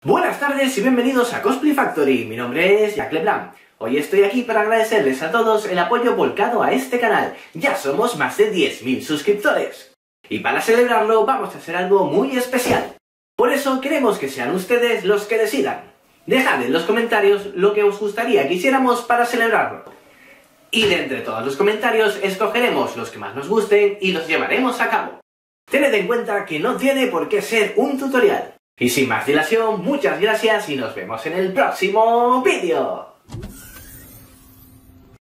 Buenas tardes y bienvenidos a Cosplay Factory, mi nombre es Jack Leblanc. Hoy estoy aquí para agradecerles a todos el apoyo volcado a este canal, ya somos más de 10.000 suscriptores. Y para celebrarlo vamos a hacer algo muy especial. Por eso queremos que sean ustedes los que decidan. Dejad en los comentarios lo que os gustaría que hiciéramos para celebrarlo. Y de entre todos los comentarios escogeremos los que más nos gusten y los llevaremos a cabo. Tened en cuenta que no tiene por qué ser un tutorial. Y sin más dilación, muchas gracias y nos vemos en el próximo vídeo.